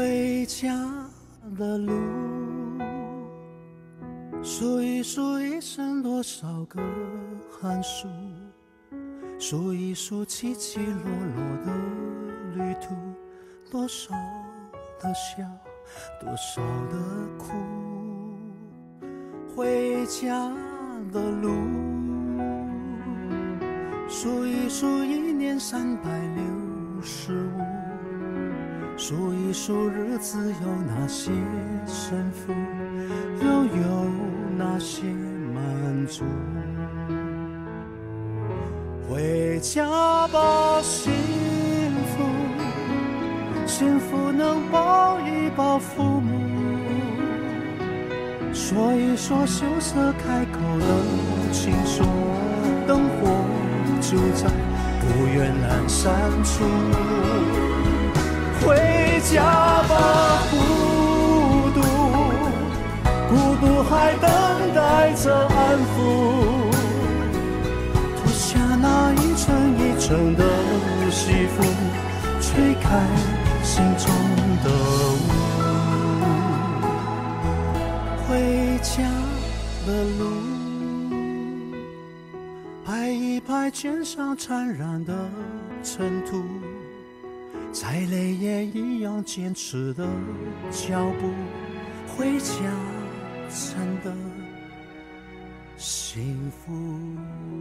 回家的路，数一数一生多少个寒暑，数一数起起落落的旅途，多少的笑，多少的苦。回家的路，数一数一年365，数一数日子有哪些胜负，又有哪些满足。回家吧，幸福，幸福能抱一抱父母，说一说羞涩开口的情书，灯火就在不远阑珊处。回家吧，孤独，孤独还等待着安抚，脱下那一层一层的西服，吹开心中的雾。回家的路，拍一拍肩上缠染的尘土，再累也一样坚持的脚步，回家真的幸福。